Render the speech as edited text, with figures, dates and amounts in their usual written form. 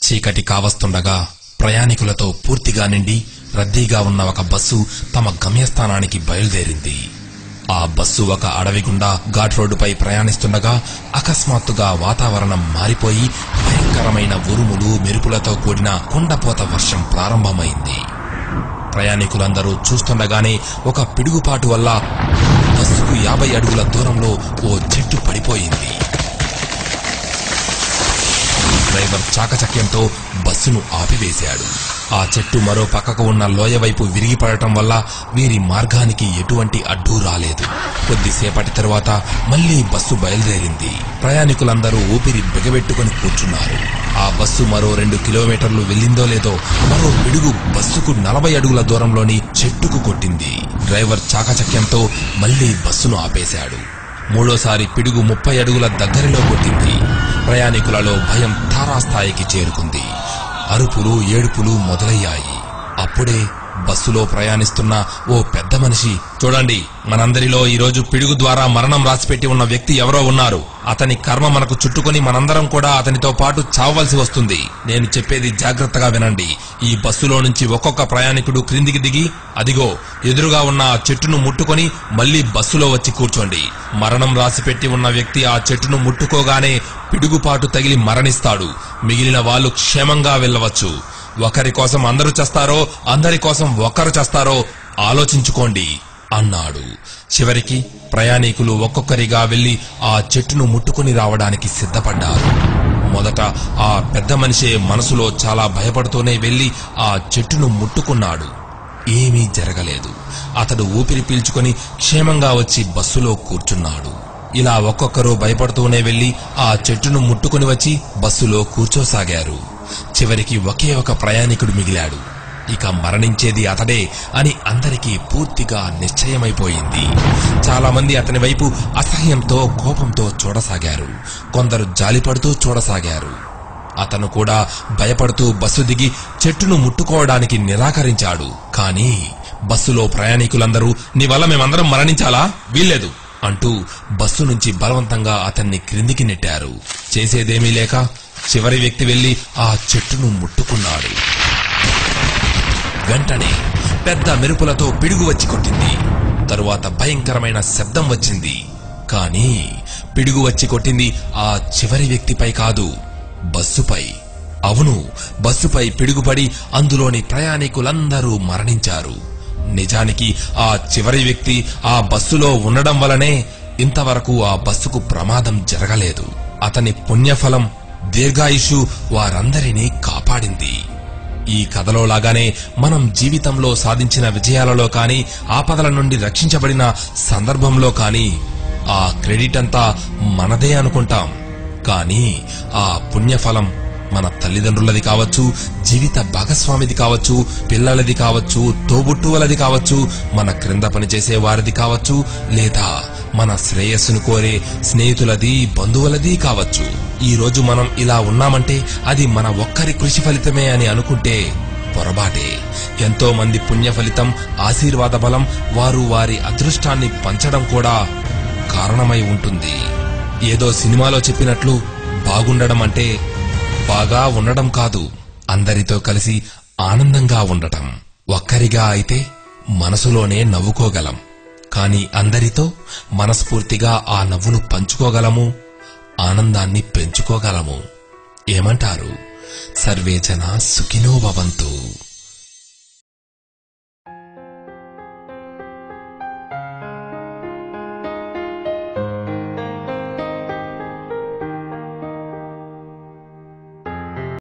చీకటి కావస్తుండగా ప్రయాణికులతో పూర్తిగా నిండి రద్దీగా ఉన్న ఒక బస్సు తమ గమ్యస్థానానికి బయలుదేరింది. ఆ బస్సు ఒక అడవి గుండా ఘాట్ రోడ్డుపై ప్రయాణిస్తుండగా అకస్మాత్తుగా వాతావరణం మారిపోయి భయంకరమైన ఉరుములు మెరుపులతో కూడిన కుండపోత వర్షం ప్రారంభమైంది. ప్రయాణికులందరూ చూస్తుండగానే ఒక పిడుగుపాటు వల్ల బస్సుకు 50 అడుగుల దూరంలో ఓ చెట్టు పడిపోయింది. డ్రైవర్ చాకచక్యంతో బస్సును ఆపివేశాడు. ఆ చెట్టు మరో పక్కకు ఉన్న లోయ వైపు విరిగిపడటం వల్ల వీరి మార్గానికి ఎటువంటి అడ్డు రాలేదు. కొద్దిసేపటి తరువాత మళ్లీ బస్సు బయలుదేరింది. ప్రయాణికులందరూ ఊపిరి బిగబెట్టుకుని కూర్చున్నారు. ఆ బస్సు మరో 2 కిలోమీటర్లు వెళ్లిందో లేదో మరో పిడుగు బస్సుకు 40 అడుగుల దూరంలోని చెట్టుకు కొట్టింది. డ్రైవర్ చాకచక్యంతో మళ్లీ బస్సును ఆపేశాడు. మూడోసారి పిడుగు 30 అడుగుల దగ్గరలో కొట్టింది. ప్రయాణికులలో భయం తారాస్థాయికి చేరుకుంది. అరుపులు ఏడుపులు మొదలయ్యాయి. అప్పుడే బస్సులో ప్రయాణిస్తున్న ఓ పెద్ద మనిషి, చూడండి, మనందరిలో ఈరోజు పిడుగు ద్వారా మరణం రాసిపెట్టి ఉన్న వ్యక్తి ఎవరో ఉన్నారు. అతని కర్మ మనకు చుట్టుకుని మనందరం కూడా అతనితో పాటు చావవలసి వస్తుంది. నేను చెప్పేది జాగ్రత్తగా వినండి. ఈ బస్సులో నుంచి ఒక్కొక్క ప్రయాణికుడు క్రిందికి దిగి అదిగో ఎదురుగా ఉన్న ఆ చెట్టును ముట్టుకొని మళ్లీ బస్సులో వచ్చి కూర్చోండి. మరణం రాసిపెట్టి ఉన్న వ్యక్తి ఆ చెట్టును ముట్టుకోగానే పిడుగుపాటు తగిలి మరణిస్తాడు. మిగిలిన వాళ్ళు క్షేమంగా వెళ్లవచ్చు. ఒకరి కోసం అందరూ చేస్తారో అందరి కోసం ఒకరు చేస్తారో ఆలోచించుకోండి అన్నాడు. చివరికి ప్రయాణికులు ఒక్కొక్కరిగా వెళ్లి ఆ చెట్టును ముట్టుకుని రావడానికి సిద్ధపడ్డారు. మొదట ఆ పెద్ద మనిషే మనసులో చాలా భయపడుతూనే వెళ్లి ఆ చెట్టును ముట్టుకున్నాడు. ఏమీ జరగలేదు. అతడు ఊపిరి పీల్చుకుని క్షేమంగా వచ్చి బస్సులో కూర్చున్నాడు. ఇలా ఒక్కొక్కరు భయపడుతూనే వెళ్లి ఆ చెట్టును ముట్టుకుని వచ్చి బస్సులో కూర్చోసాగారు. చివరికి ఒకే ఒక ప్రయాణికుడు మిగిలాడు. ఇక మరణించేది అతడే అని అందరికీ పూర్తిగా నిశ్చయమైపోయింది. చాలా మంది అతని వైపు అసహ్యంతో కోపంతో చూడసాగారు. కొందరు జాలిపడుతూ చూడసాగారు. అతను కూడా భయపడుతూ బస్సు దిగి చెట్టును ముట్టుకోవడానికి నిరాకరించాడు. కానీ బస్సులో ప్రయాణికులందరూ నీ వల్ల మేమందరం మరణించాలా, వీల్లేదు అంటూ బస్సు నుంచి బలవంతంగా అతన్ని క్రిందికి నెట్టారు. చేసేదేమీ లేక చివరి వ్యక్తి వెళ్లి ఆ చెట్టును ముట్టుకున్నాడు. వెంటనే పెద్ద మెరుపులతో పిడుగు వచ్చి కొట్టింది. తరువాత భయంకరమైన శబ్దం వచ్చింది. కానీ పిడుగు వచ్చి కొట్టింది ఆ చివరి వ్యక్తిపై కాదు, బస్సుపై. అవును, బస్సుపై పిడుగుపడి అందులోని ప్రయాణికులందరూ మరణించారు. నిజానికి ఆ చివరి వ్యక్తి ఆ బస్సులో ఉండడం వలనే ఇంతవరకు ఆ బస్సుకు ప్రమాదం జరగలేదు. అతని పుణ్యఫలం దీర్ఘాయుషు వారందరినీ కాపాడింది. ఈ కథలో లాగానే మనం జీవితంలో సాధించిన విజయాలలో కాని ఆపదల నుండి రక్షించబడిన సందర్భంలో కాని ఆ క్రెడిట్ అంతా మనదే అనుకుంటాం. కానీ ఆ పుణ్యఫలం మన తల్లిదండ్రులది కావచ్చు, జీవిత భాగస్వామిది కావచ్చు, పిల్లలది కావచ్చు, తోబుట్టువులది కావచ్చు, మన క్రింద పనిచేసే వారిది కావచ్చు, లేదా మన శ్రేయస్సును కోరే స్నేహితులది, బంధువులది కావచ్చు. ఈ రోజు మనం ఇలా ఉన్నామంటే అది మన ఒక్కరి కృషి ఫలితమే అని అనుకుంటే పొరపాటే. ఎంతో మంది పుణ్య ఫలితం, ఆశీర్వాద బలం, వారు వారి అదృష్టాన్ని పంచడం కూడా కారణమై ఉంటుంది. ఏదో సినిమాలో చెప్పినట్లు బాగుండడం అంటే బాగా ఉండడం కాదు, అందరితో కలిసి ఆనందంగా ఉండటం. ఒక్కరిగా అయితే మనసులోనే నవ్వుకోగలం, కానీ అందరితో మనస్ఫూర్తిగా ఆ నవ్వును పంచుకోగలము, ఆనందాన్ని పెంచుకోగలము. ఏమంటారు? సర్వే జనా సుఖినో భవంతు.